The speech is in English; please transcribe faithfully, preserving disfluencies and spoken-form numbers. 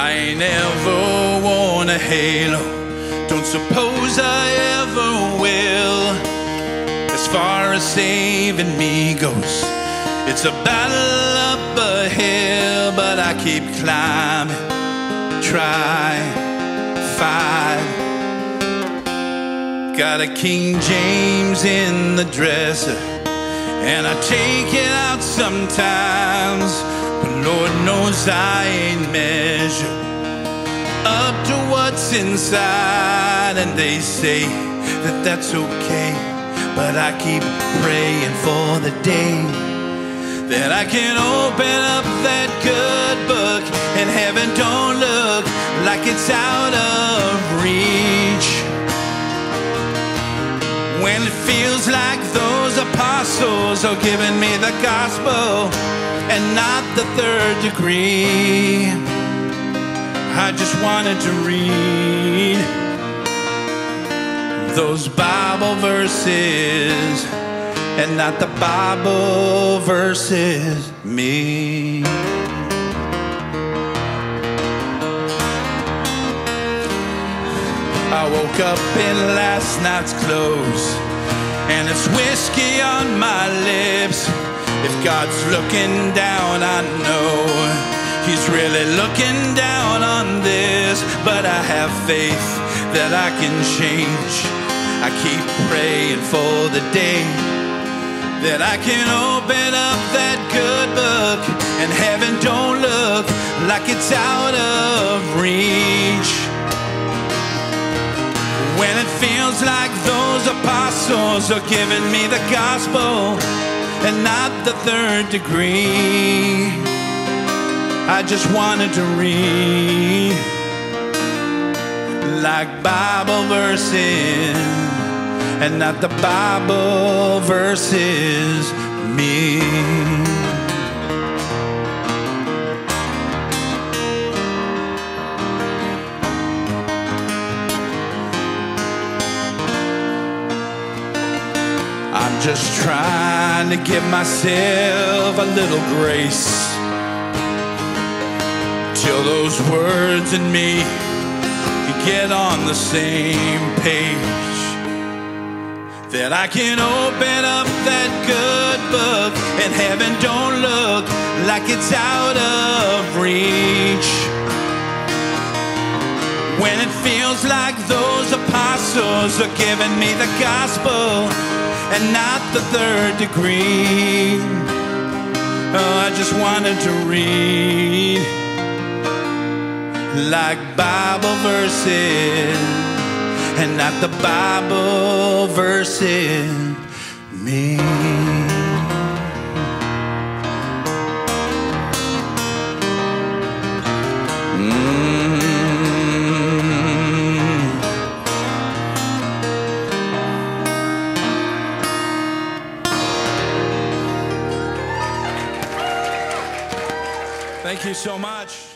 I ain't ever worn a halo, don't suppose I ever will. As far as saving me goes, it's a battle up a hill, but I keep climbing, try, fight. Got a King James in the dresser, and I take it out sometimes, but Lord knows I ain't measured up to what's inside. And they say that that's okay, but I keep praying for the day that I can open up that good book and heaven don't look like it's out of reach. When it feels like those apostles are giving me the gospel and not the third degree, I just wanted to read those Bible verses and not the Bible versus me. I woke up in last night's clothes, and it's whiskey on my lips. If God's looking down, I know He's really looking down on this. But I have faith that I can change. I keep praying for the day that I can open up that good book and heaven don't look like it's out of reach. When it feels like those apostles are giving me the gospel and not the third degree, I just wanted to read like Bible verses and not the Bible versus me. I'm just trying to give myself a little grace till those words in me get on the same page, that I can open up that good book and heaven don't look like it's out of reach. When it feels like those apostles are giving me the gospel and not the third degree, oh, I just wanted to read like Bible verses and not the Bible versus me. Mm. Thank you so much.